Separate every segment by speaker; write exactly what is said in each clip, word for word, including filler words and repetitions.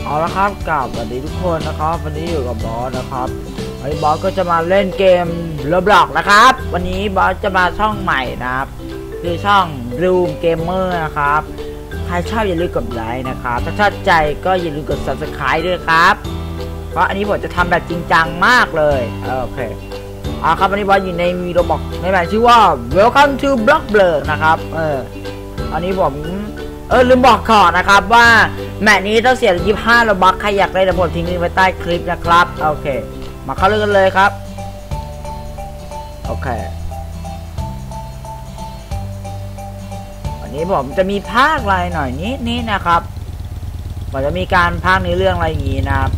Speaker 1: เอาละครับกลับสวัสดีทุกคนนะครับวันนี้อยู่กับบอสนะครับวันนี้บอสก็จะมาเล่นเกม Roblox นะครับวันนี้บอสจะมาช่องใหม่นะครับคือช่อง Bloom Gamer นะครับใครชอบอย่าลืมกดไลค์นะครับถ้าชอบใจก็อย่าลืมกด Subscribe ด้วยครับเพราะอันนี้ผมจะทำแบบจริงจังมากเลยโอเคอ่าครับวันนี้บอสอยู่ในมี Roblox ในแบบชื่อว่า Welcome to Block Blur นะครับเอออันนี้ผมเออลืมบอกก่อนนะครับว่าแมตช์นี้ต้องเสียยี่สิบห้าโลบัคใครอยากได้เดี๋ยวผมทิ้งลิงก์ไว้ใต้คลิปนะครับโอเคมาเข้าเรื่องกันเลยครับโอเควันนี้ผมจะมีภาคอะไรหน่อยนิดนี้นะครับผมจะมีการภาคในเรื่องอะไรอย่างงี้นะครับ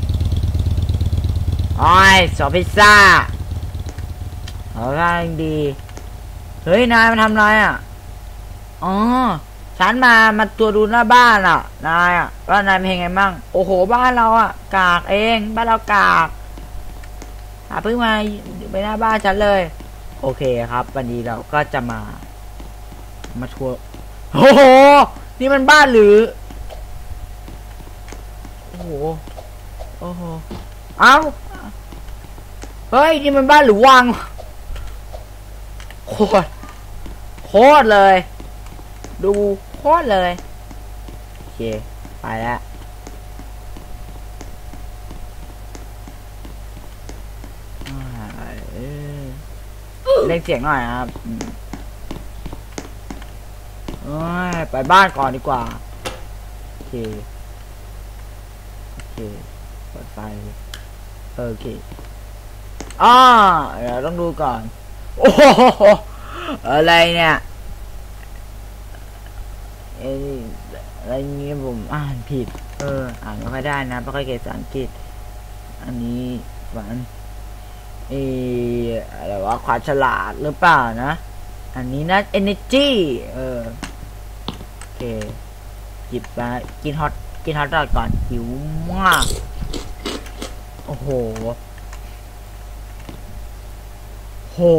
Speaker 1: โอ้ยสอบพิซซ่าเอาได้ดีเฮ้ยนายมาทำอะไรอ่ะอ๋อฉันมามาตัวดูหน้าบ้านอ่ะนายอ่ะว่านายเป็นยังไงมั่งโอ้โหบ้านเราอ่ะกากเองบ้านเรากากหาเพิ่งมาไปหน้าบ้านฉันเลยโอเคครับวันนี้เราก็จะมามาทัวร์โอ้โหนี่มันบ้านหรือโอ้โหโอ้โหเอ้าเฮ้ยนี่มันบ้านหรือวังโคตรโคตรเลยดูโคตรเลยโอเคไปแล้วเล่นเสียงหน่อยครับไปบ้านก่อนดีกว่าโอเคโอเคเปิดไฟโอเคอ้าเดี๋ยวต้องดูก่อนโอ้โหอะไรเนี่ยเอ้ยอะไรเงี้ยผมอ่านผิดเอออ่านไม่ค่อยได้นะไม่ค่อยเก่งภาษาอังกฤษอันนี้หวานเอออะไรวะความฉลาดหรือเปล่านะอันนี้นะ energy เออโอเคหยิบมากินฮอตกินฮอตดอทก่อนหิวมากโอ้โหโห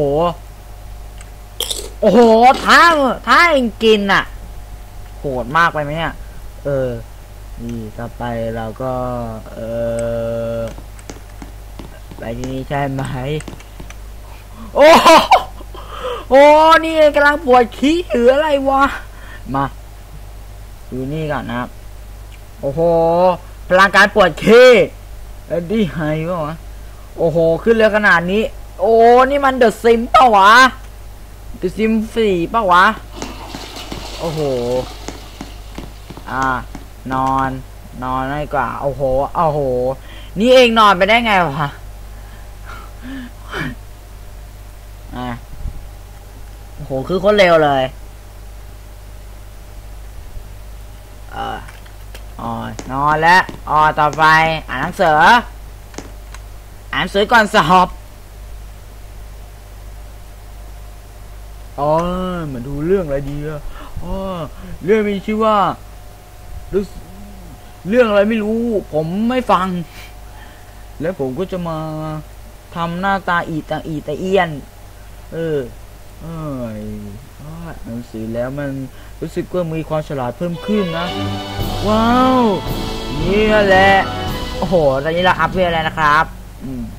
Speaker 1: โอ้โหท้าท้าเองกินอ่ะโหดมากไปไหมเนี่ยเออนี่ต่อไปเราก็เออไปที่นี่ใช่ไหมโอ้โอ้นี่กำลังปวดขี้หรืออะไรวะมาดูนี่ก่อนนะครับโอ้โหพลังการปวดขี้เอ็ดดี้ไฮวะโอ้โหขึ้นเร็วขนาดนี้โอ้นี่มันเดอะซิมเปล่าวะเดอะซิมสี่เปล่าวะโอ้โหอ่านอนนอนได้กว่าโอ้โหโอ้โหนี่เองนอนไปได้ไงวะอ่ะโอ้โหคือคนเร็วเลยเอออ๋อนอนแล้วอ๋อต่อไปอ่านหนังสืออ่านหนังสือก่อนสอบอ๋อมาดูเรื่องอะไรดีอ่ะอ๋อเรื่องมีชื่อว่าเรื่องอะไรไม่รู้ผมไม่ฟังแล้วผมก็จะมาทำหน้าตาอีตาอีตาเอียนเออเอ้ยอ่านหนังสือแล้วมันรู้สึกว่ามีความฉลาดเพิ่มขึ้นนะว้าวนี่แหละโอ้โหตอนนี้เราอัพเวลแล้วนะครับอืม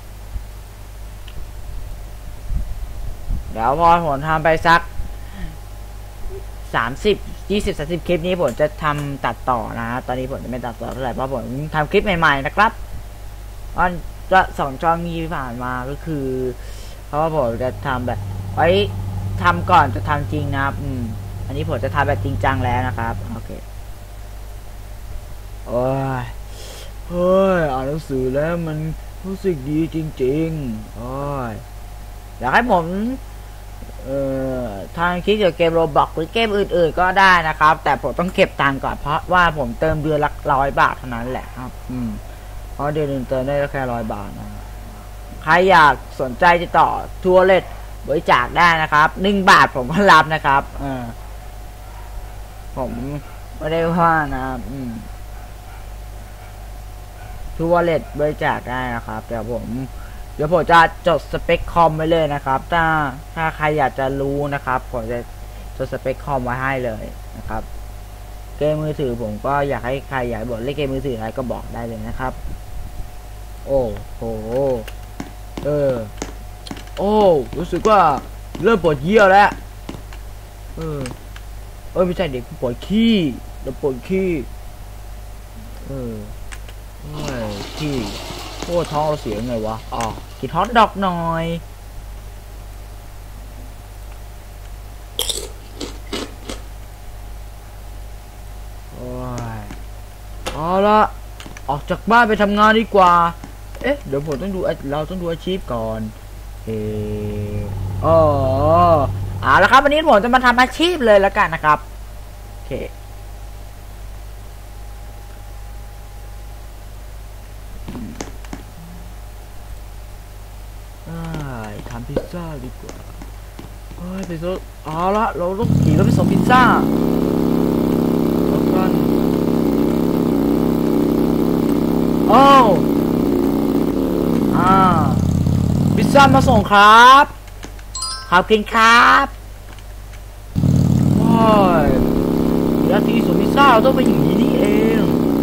Speaker 1: เดี๋ยวพอผมทำไปสักสามสิบยี่สิบสามสิบคลิปนี้ผมจะทำตัดต่อนะตอนนี้ผมจะไม่ตัดต่อเท่าไหร่เพราะผมทำคลิปใหม่ๆนะครับตอนจะสองช่องมีผ่านมาก็คือเพราะว่าผมจะทำแบบไว้ทำก่อนจะทำจริงนะครับอืมอันนี้ผมจะทำแบบจริงจังแล้วนะครับโอเคโอ้ยเฮ้ยอ่านหนังสือแล้วมันรู้สึกดีจริงๆโอ้ยอยากให้ผมเอ่อทางคลิปเกี่ยวกับเกมโรบล็อกหรือเกมอื่นๆก็ได้นะครับแต่ผมต้องเก็บตังค์ก่อนเพราะว่าผมเติมเดือนละร้อยบาทเท่านั้นแหละครับอืมเพราะเดือนนึงเติมได้แค่ร้อยบาทนะใครอยากสนใจติดต่อทัวร์เลทบริจาคได้นะครับหนึ่งบาทผมก็รับนะครับเออผมไม่ได้ว่านะอืมทัวร์เลทบริจาคได้นะครับแต่ผมเดี๋ยวผมจะจดสเปคคอมไว้เลยนะครับถ้าถ้าใครอยากจะรู้นะครับผมจะจดสเปคคอมไว้ให้เลยนะครับเกมมือถือผมก็อยากให้ใครอยากบอกเล่นเกมมือถืออะไรก็บอกได้เลยนะครับโอ้โหเออโอ้รู้สึกว่าเริ่มปวดเยี่ยวแล้วเออเออไม่ใช่เด็กปวดขี้แล้วปวดขี้เออโอ้ยขี้โอ้ท้องเราเสียไงวะอ๋อกินฮอทดอกหน่อยโอ้ยเอาละออกจากบ้านไปทำงานดีกว่าเอ๊ะเดี๋ยวผมต้องดูเราต้องดูอาชีพก่อนเอออ๋อเอาละครับวันนี้ผมจะมาทำอาชีพเลยแล้วกันนะครับโอเคทำพิซซ่าดีกว่าเฮ้ยไปซื้อเอาละเราต้องขี่รถไปส่งพิซซ่าแล้วกันโอ้อ่าพิซซ่ามาส่งครับขอบคุณครับว้ายยาทีส่งพิซซ่าต้องเป็นอย่างนี้นี่เอง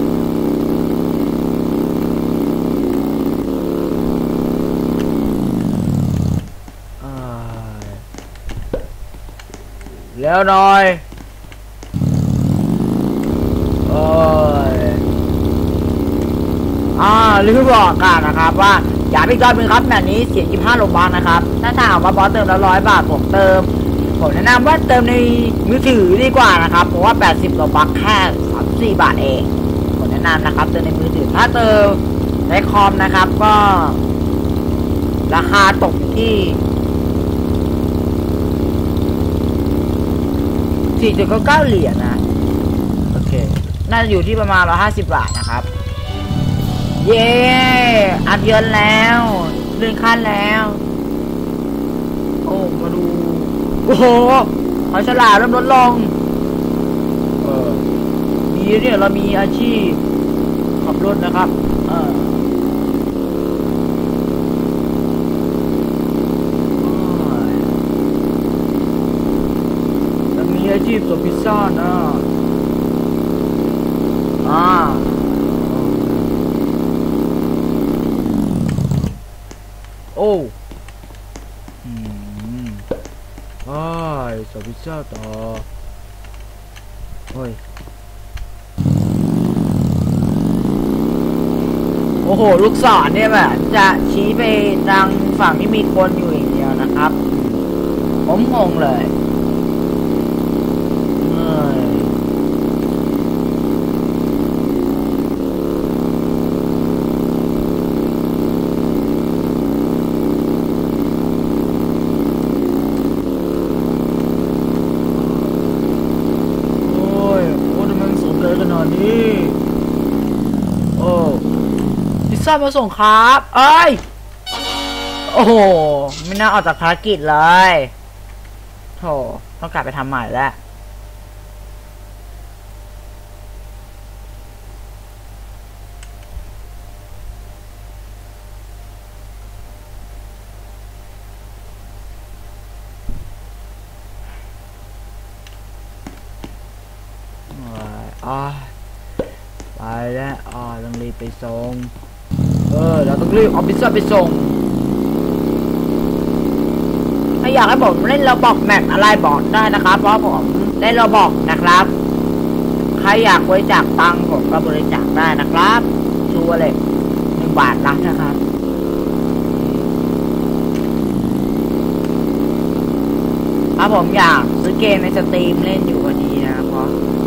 Speaker 1: แล้วหน่อยโอ้ยอ่าลืมบอกกันนะครับว่าอย่าไปกดเป็นครับแบบนี้เสียยี่สิบห้าโลบาทนะครับถ้าถามว่าบอสเติมแล้วร้อยบาทผมเติมผมแนะนำว่าเติมในมือถือดีกว่านะครับเพราะว่าแปดสิบโลบาทแค่สามสิบสี่บาทเองผมแนะนำนะครับเติมในมือถือถ้าเติมในคอมนะครับก็ราคาตกที่สี่จุดเก้าเก้าเหรียญนะโอเคน่าจะอยู่ที่ประมาณร้อยห้าสิบบาทนะครับเย้อัพยนต์แล้วเลื่อนขั้นแล้วโอ้มาดูโอ้โหหอยฉลามเริ่มลดลงเออดีเนี่ยเรามีอาชีพขับรถนะครับเอออาชีพส่งพิซซ่านะอ่าโอ้อืมอ้ายส่งพิซซ่าต่อโอ้ยโอ้โหลูกศรเนี่ยแบบจะชี้ไปทางฝั่งที่มีคนอยู่อย่างเดียวนะครับผมงงเลยมาส่งครับเอ้ยโอ้โหไม่น่าออกจากภารกิจเลยโธ่ต้องกลับไปทำใหม่แล้วอ่าไปแล้วอ่าต้องรีบไปส่งเออเราต้องรีบเอาพิซซ่าไปส่งถ้าอยากให้ผมเล่นเราบอกแมปอะไรบอกได้นะครับเพราะผมเล่นเราบอกนะครับใครอยากบริจาคตังค์ผมก็บริจาคได้นะครับชัวร์เลยหนึ่งบาทละนะครับถ้าผมอยากซื้อเกมในสตรีมเล่นอยู่พอดีนะเพราะ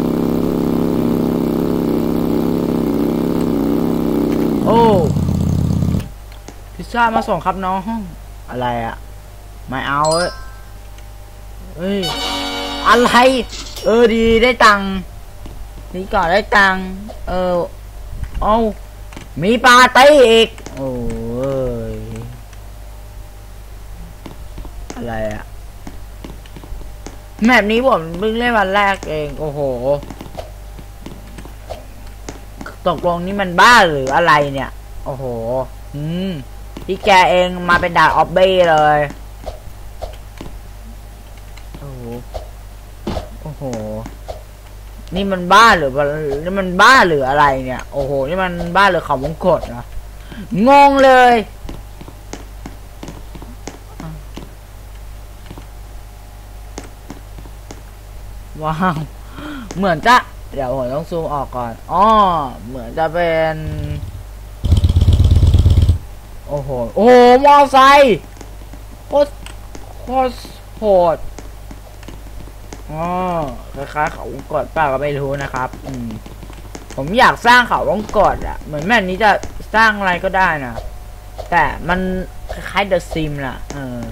Speaker 1: โอ้พิซซ่ามาส่งครับน้องอะไรอะไม่เอาเอ้ยอะไรเออดีได้ตังค์นี่ก่อนได้ตังค์เออเอามีปาร์ตี้อีกโอ้ยอะไรอะแมปนี้ผมเพิ่งเล่นวันแรกเองโอ้โหตกลงนี่มันบ้าหรืออะไรเนี่ยโอ้โหอืมที่แกเองมาเป็นดาบออบเบ้เลยโอ้โหโอ้โหนี่มันบ้าหรือนี่มันบ้าหรืออะไรเนี่ยโอ้โหนี่มันบ้าหรือเขาวงกตนะงงเลยว้าวเหมือนจะเดี๋ยวผมต้องซูมออกก่อนอ๋อเหมือนจะเป็นโอ้โหโอ้โหมอไซค์โคตรโคตรโหดอ๋อคล้ายๆเขาวงกตป่ะก็ไม่รู้นะครับอืมผมอยากสร้างเขาวงกตอะเหมือนแม่นี้จะสร้างอะไรก็ได้นะแต่มันคล้ายๆเดอะซิมน่ะเออ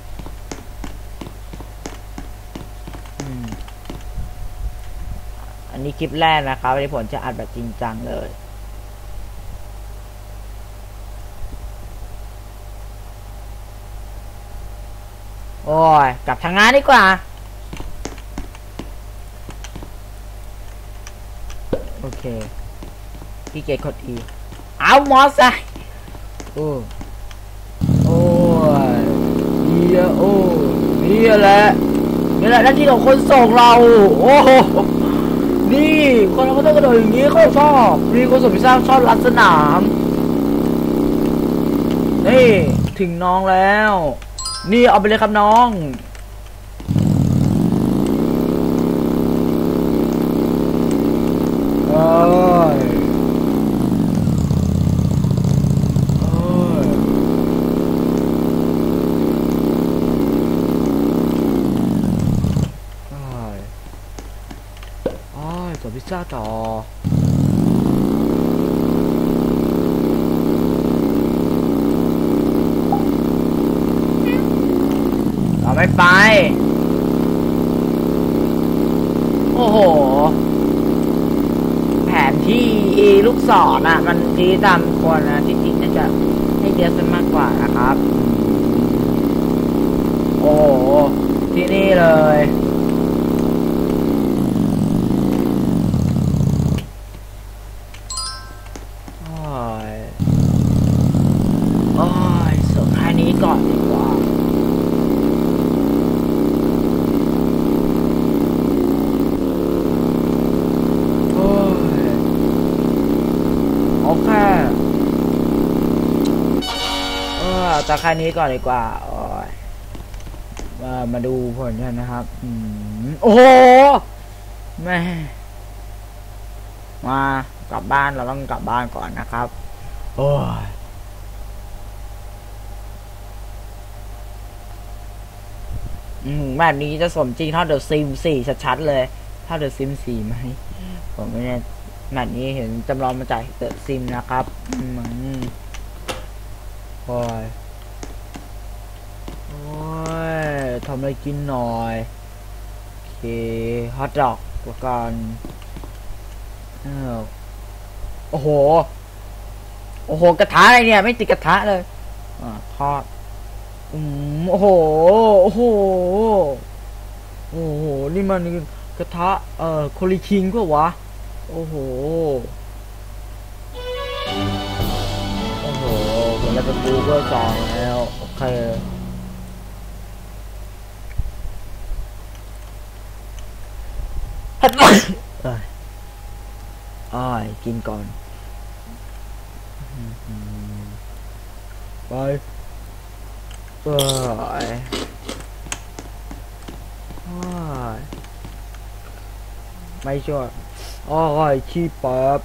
Speaker 1: อันนี้คลิปแรกนะครับวันนี้ผมจะอัดแบบจริงจังเลยโอ้ยกลับทางงานดีกว่าโอเคพี่เกดกดอีเอามอสไซค์โอ้โอ้ยเฮียโอ้นี่แหละนี่แหละหน้าที่ของคนส่งเราโอ้โหนี่คนเราก็ต้องกระโดดอย่างนี้เขาชอบนี่คนส่งพิซซ่าชอบรัดสนามนี่ถึงน้องแล้วนี่เอาไปเลยครับน้องโอ้ยโอ้ยโอ้ยโอ้ยส่งพิซซ่าต่อเราไม่ไปโอ้โหแผนที่ลูกศรน่ะมันชี้ตามคนนะที่จริงน่าจะให้เยอะซะมากกว่านะครับโอ้โหที่นี่เลยโอ้ยโอ้ยส่งแค่นี้ก่อนดีกว่าโอเคเออแต่แค่นี้ก่อนดีกว่าโอ้ยมามาดูผลกันนะครับอืมโอ้โหแม่มากลับบ้านเราต้องกลับบ้านก่อนนะครับโอ้ยอืมแบบนี้จะสมจริงเท่าเดอะซิมสี่ชัดๆเลยเท่าเดอะซิมสี่ไหมผมไม่แน่แบบนี้เห็นจำลองมาจากเดอะซิมนะครับอืมโอ้ยโอ้ยทำอะไรกินหน่อยโอเคฮอทดอกแล้วกันเออโอ้โหโอ้โหกระทะอะไรเนี่ยไม่ติดกระทะเลยอ่าทอดอืมโอ้โหโอ้โหโอ้โหนี่มันกระทะเอ่อโคลิคิงก็วะโอ้โหโอ้โหผมจะเป็นบูเบอร์สองแล้วโอเคฮัดเอ้ยอ้ายกินก่อนไปเอ้ยไม่ช่วยอ้ายขี้ปับ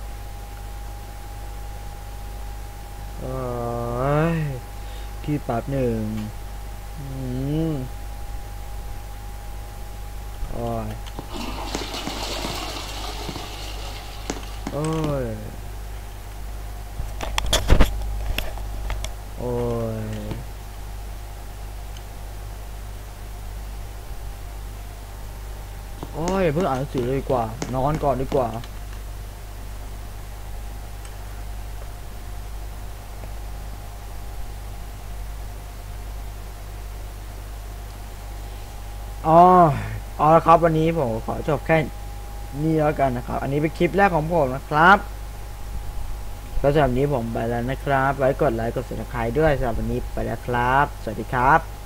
Speaker 1: เอ้ยขี้ปับหนึ่งอืมโอ้ยโอ้ยโอ้ยโอ้ยเพิ่งอ่านหนังสือเลยดีกว่านอนก่อนดีกว่าอ๋อเอาละครับวันนี้ผมขอจบแค่นี้แล้วกันนะครับอันนี้เป็นคลิปแรกของผมนะครับก็สำหรับนี้ผมไปแล้วนะครับไว้กดไลค์กด ซับสไครบ์ ด้วยสำหรับวันนี้ไปแล้วครับสวัสดีครับ